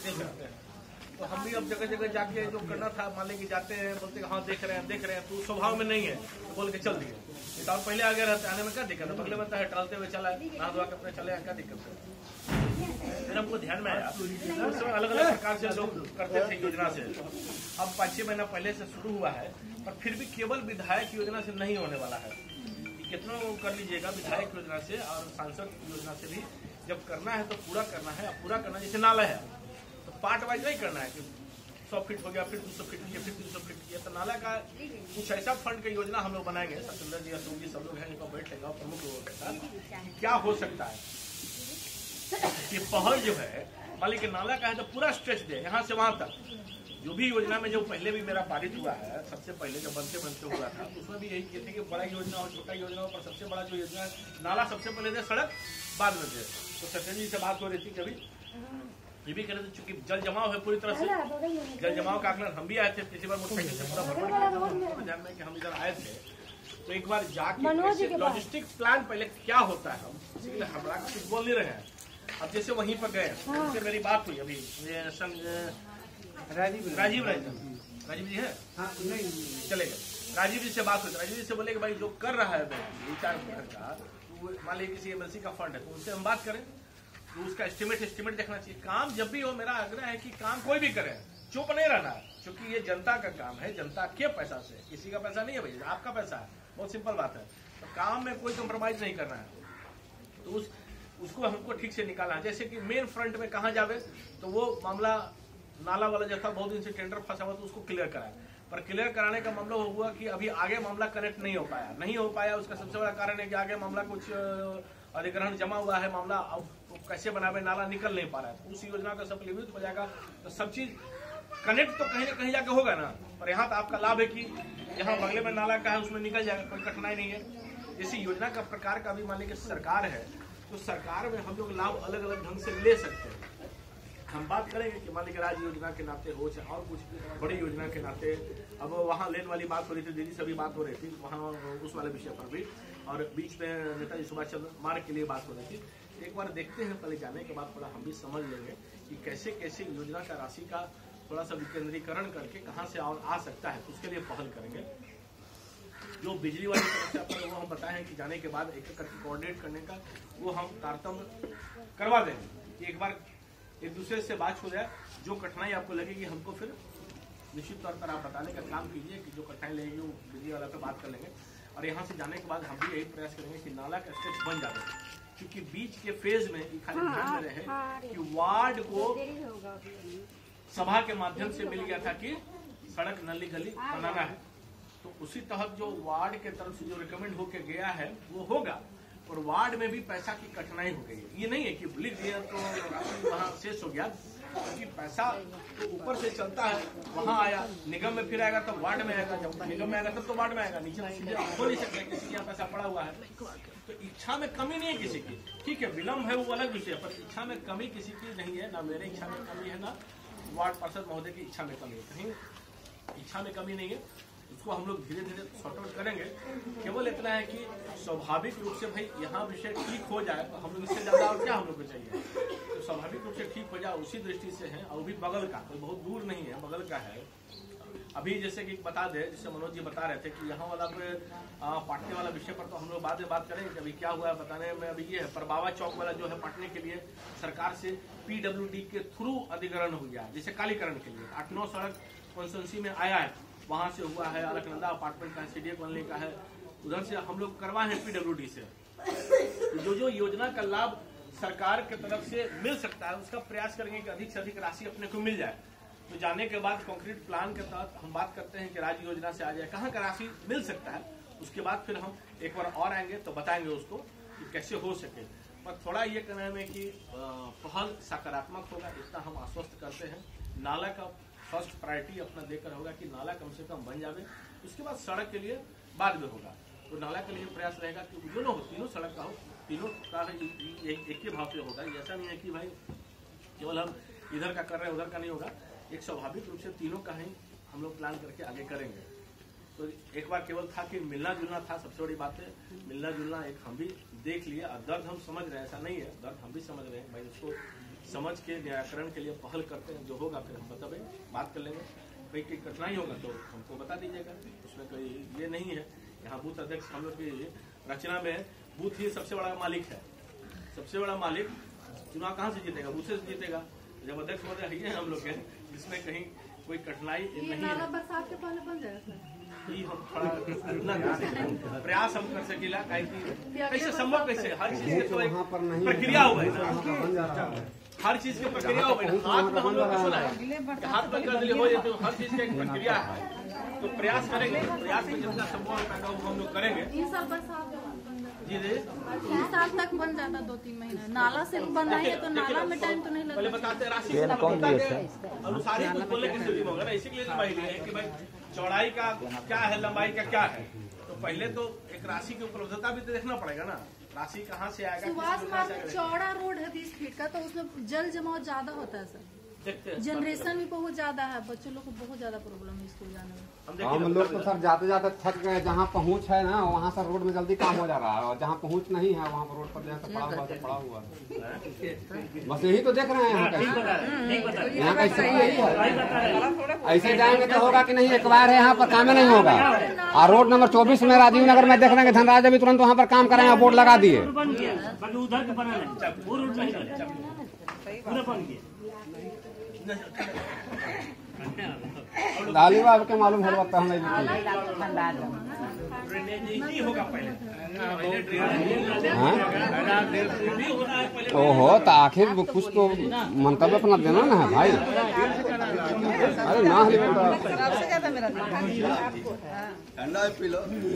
देख रहे हैं। तो हम भी अब जगह जगह जाके जो करना था, मान लीजिए जाते हैं, बोलते हाँ देख रहे हैं, तो स्वभाव में नहीं है तो बोल के चल दिए। और पहले आगे रहते, आने में क्या दिक्कत है, बगले में है, टहलते हुए चला है, नहा धोआ के अपने चले हैं, क्या दिक्कत है। फिर हमको ध्यान में आया उस समय अलग अलग प्रकार से लोग करते थे योजना से। अब 5-6 महीना पहले से शुरू हुआ है, पर फिर भी केवल विधायक योजना से नहीं होने वाला है। कितना कर लीजिएगा विधायक योजना से और सांसद योजना से भी जब करना है तो पूरा करना है। पूरा करना जैसे नाला है तो पार्ट वाइज नहीं करना है कि 100 फीट हो गया, फिर 200 फीट किया, फिर 300 फीट किया। तो नाला का कुछ ऐसा फंड की योजना हम लोग बनाएंगे, सत्येंद्र जी, अशोक जी, सब लोग हैं, इनको बैठ लेगा प्रमुख लोगों के साथ, क्या हो सकता है कि पहल जो है मान लीजिए नाला का है तो पूरा स्ट्रेच दे यहाँ से वहां तक। जो भी योजना में जो पहले भी मेरा पारित हुआ है, सबसे पहले जब बनते हुआ था, तो उसमें भी यही कहते कि बड़ा योजना हो छोटा योजना हो, पर सबसे बड़ा जो योजना है नाला सबसे पहले दे, सड़क बाद में दे। तो सत्येंद्र जी से बात हो रही थी कभी ये भी कह रहे थे, चूंकि जल जमाव है पूरी तरह से, जल जमाव का आकलन हम भी आए थे पिछली बार मोटरसाइकिल से पूरा भ्रमण किया, ध्यान में कि हम इधर आए थे। तो एक बार जाके लॉजिस्टिक प्लान पहले क्या होता है, हम इसी के लिए हमारा कुछ बोल नहीं रहे हैं। अब जैसे वहीं पर गए, उनसे मेरी बात हुई अभी, राजीव जी है, चले गए। राजीव जी से बात हुई, राजीव जी से बोले कि भाई जो कर रहा है विचार का, मान लीजिए किसी MLC का फंड है तो उनसे हम बात करें, तो उसका एस्टिमेट देखना चाहिए। काम जब भी हो, मेरा आग्रह है कि काम कोई भी करे, चुप नहीं रहना है, क्योंकि ये जनता का काम है, जनता के पैसा से, किसी का पैसा नहीं है भैया, आपका पैसा है, बहुत सिंपल बात है। तो काम में कोई कम्प्रोमाइज नहीं करना है। तो उसको हमको ठीक से निकालना है। जैसे कि मेन फ्रंट में कहाँ जावे, तो वो मामला नाला वाला जैसा बहुत दिन से टेंडर फंसा हुआ, तो उसको क्लियर कराए। पर क्लियर कराने का मामला हुआ कि अभी आगे मामला कनेक्ट नहीं हो पाया। उसका सबसे बड़ा कारण है कि आगे मामला कुछ अधिग्रहण जमा हुआ है, मामला अब कैसे बनावे, नाला निकल नहीं पा रहा है। उस योजना का सफलीभूत हो जाएगा तो सब चीज कनेक्ट तो कहीं ना कहीं जाके होगा ना। पर यहाँ तो आपका लाभ है कि यहाँ बगले में नाला का है, उसमें निकल जाएगा, कोई कठिनाई नहीं है। इसी योजना का प्रकार का भी मान लीजिए सरकार है, तो सरकार में हम लोग लाभ अलग अलग ढंग से ले सकते हैं। हम बात करेंगे कि मान लीजिए राज्य योजना के नाते हो, चाहे और कुछ बड़ी योजना के नाते। अब वहाँ लेन वाली बात हो रही थी, दीदी से भी बात हो रही थी वहाँ उस वाले विषय पर भी, और बीच में नेताजी सुभाष चंद्र मार्ग के लिए बात हो रही थी। एक बार देखते हैं, पहले जाने के बाद थोड़ा हम भी समझ लेंगे कि कैसे कैसे योजना का राशि का थोड़ा सा विकेंद्रीकरण करके कहाँ से और आ सकता है, उसके लिए पहल करेंगे। जो बिजली वाली समस्या पर वो हम बताएं कि जाने के बाद एक करके कोऑर्डिनेट करने का वो हम तारतम्य करवा देंगे। एक बार एक दूसरे से बात हो जाए, जो कठिनाई आपको लगेगी हमको फिर निश्चित तौर पर आप बताने का काम कीजिए कि जो कठिनाई लगेगी वो बिजली वाला पे बात कर लेंगे। और यहाँ से जाने के बाद हम भी यही प्रयास करेंगे कि नाला का स्टेप्स बन जाए, क्योंकि बीच के फेज में खाली ध्यान में रहे कि वार्ड को सभा के माध्यम से मिल गया था कि सड़क नली गली बनाना है, तो उसी तहत जो वार्ड के तरफ से जो रिकमेंड होके गया है वो होगा। और वार्ड में भी पैसा की कठिनाई हो गई है। ये नहीं है कि लिख दिया तो वहाँ शेष हो गया, क्योंकि पैसा तो ऊपर से चलता है, वहाँ आया निगम में, फिर आएगा तब वार्ड में आएगा, जब निगम में आएगा तब तो वार्ड में आएगा, नीचे सीधे हो नहीं सकता, किसी के यहाँ पैसा पड़ा हुआ है। तो इच्छा में कमी नहीं है किसी की, ठीक है विलम्ब है वो अलग विषय, पर इच्छा में कमी किसी की नहीं है, ना मेरे इच्छा में कमी है, ना वार्ड पार्षद महोदय की इच्छा में कमी है, कहीं इच्छा में कमी नहीं है। उसको हम लोग धीरे धीरे सॉर्ट आउट करेंगे। केवल इतना है कि स्वाभाविक रूप से भाई यहाँ विषय ठीक हो जाए, तो हम लोग इससे ज्यादा और क्या हम लोग को चाहिए। तो स्वाभाविक रूप से ठीक हो जाए उसी दृष्टि से है, और भी बगल का, कोई बहुत दूर नहीं है, बगल का है। अभी जैसे कि बता दे, जैसे मनोज जी बता रहे थे कि यहाँ वाला पाटने वाला विषय पर तो हम लोग बाद में बात करेंगे कि अभी क्या हुआ है बताने में। अभी ये है पर बाबा चौक वाला जो है पाटने के लिए सरकार से PWD के थ्रू अधिग्रहण हो गया, जैसे कालीकरण के लिए 8-9 सड़क कॉन्स्टिट्यूंसी में आया है, वहां से हुआ है, अलकनंदा अपार्टमेंट का है, CDA कॉलोनी का है, उधर से हम लोग करवाए हैं PWD से। तो जो योजना का लाभ सरकार के तरफ से मिल सकता है उसका प्रयास करेंगे कि अधिक से अधिक राशि अपने को मिल जाए। तो जाने के बाद कॉन्क्रीट प्लान के तहत हम बात करते हैं कि राज्य योजना से आ जाए, कहाँ का राशि मिल सकता है। उसके बाद फिर हम एक बार और आएंगे तो बताएंगे उसको कि कैसे हो सके। पर थोड़ा ये कहना है कि पहल सकारात्मक होगा, इतना हम आश्वस्त करते हैं। नाला का फर्स्ट प्रायोरिटी अपना देकर होगा कि नाला कम से कम बन जावे, उसके बाद सड़क के लिए बाद में होगा। तो नाला के लिए प्रयास रहेगा कि दोनों हो, तीनों सड़क का हो, तीनों का एक ही भाव से होगा। ऐसा नहीं है कि भाई केवल हम इधर का कर रहे हैं उधर का नहीं होगा, एक स्वाभाविक रूप से तीनों का ही हम लोग प्लान करके आगे करेंगे। तो एक बार केवल था कि मिलना जुलना था, सबसे बड़ी बात है मिलना जुलना, एक हम भी देख लिए। दर्द हम समझ रहे हैं, ऐसा नहीं है, दर्द हम भी समझ रहे हैं भाई, उसको समझ के निराकरण के लिए पहल करते हैं। जो होगा फिर हम बताएं, बात कर लेंगे। कोई कठिनाई होगा तो हमको बता दीजिएगा, उसमें कोई ये नहीं है। यहाँ बूथ अध्यक्ष हम लोग की रचना में बूथ ही सबसे बड़ा मालिक है। सबसे बड़ा मालिक चुनाव कहाँ से जीतेगा? बूथ से जीतेगा। जब अध्यक्ष महोदय है हम लोग के, जिसमें कहीं कोई कठिनाई नहीं है। बरसात के पहले बन जाएगा ये हम थोड़ा प्रयास हम कर सकेला, कैसे संभव, कैसे हर चीज की तो एक प्रक्रिया हुआ है। हर चीज की प्रक्रिया हो गई। हाथ में हम लोग को सुना है, हाथ में कर दिए हो जाए तो हर चीज की एक प्रक्रिया है। तो प्रयास करेंगे, प्रयास में जितना संभव है हम लोग करेंगे। जी जी 3 साल तक बन जाता, 2-3 महीना। नाला से बनाइए तो नाला में टाइम तो नहीं लगता। पहले बताते राशि अनुसार ही कुछ बोलने की स्थिति में होगा ना। इसी के लिए कि भाई चौड़ाई का क्या है, लंबाई का क्या है। तो पहले तो एक राशि की उपलब्धता भी तो देखना पड़ेगा ना, राशि कहाँ से आएगा। सुभाष मार्ग में चौड़ा रोड है 20 फीट का, तो उसमें जल जमाव ज्यादा होता है सर। जनरेशन भी बहुत ज्यादा है, बच्चों लोग को बहुत ज्यादा प्रॉब्लम है स्कूल जाने में। हम लोग तो सर जाते जाते थक गए। जहाँ पहुँच है ना वहाँ सर रोड में जल्दी काम हो जा रहा है, और जहाँ पहुँच नहीं है वहाँ पर रोड पर जैसे पड़ा हुआ है। बस यही तो देख रहे हैं यहाँ कैसे, यहाँ कैसे यही है। ऐसे जाएंगे तो होगा कि नहीं, एक बार है यहाँ पर काम नहीं होगा। और रोड नंबर 24 में राजीव नगर में देख रहे हैं धनराज अभी तुरंत वहाँ पर काम कर रहे हैं, बोर्ड लगा दिए। लाली बाब के मालूम हो जाता है ओहो, तो आखिर कुछ तो मंतव्य अपना देना ना है भाई। अरे ना